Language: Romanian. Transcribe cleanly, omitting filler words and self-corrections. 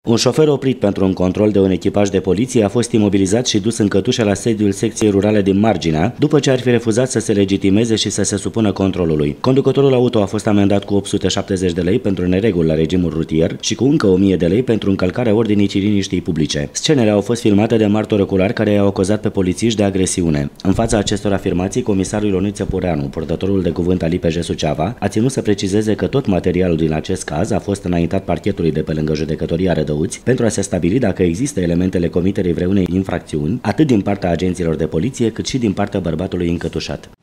Un șofer oprit pentru un control de un echipaj de poliție a fost imobilizat și dus în cătușă la sediul secției rurale din Marginea, după ce ar fi refuzat să se legitimeze și să se supună controlului. Conducătorul auto a fost amendat cu 870 de lei pentru nereguli la regimul rutier și cu încă 1000 de lei pentru încălcarea ordinii liniștii publice. Scenele au fost filmate de martori oculari care i-au acuzat pe polițiști de agresiune. În fața acestor afirmații, comisarul Ioniță Pureanu, purtătorul de cuvânt al IPJ Suceava, a ținut să precizeze că tot materialul din acest caz a fost înaintat parchetului de pe lângă judecătoria Rădăuți pentru a se stabili dacă există elementele comiterii vreunei infracțiuni, atât din partea agenților de poliție, cât și din partea bărbatului încătușat.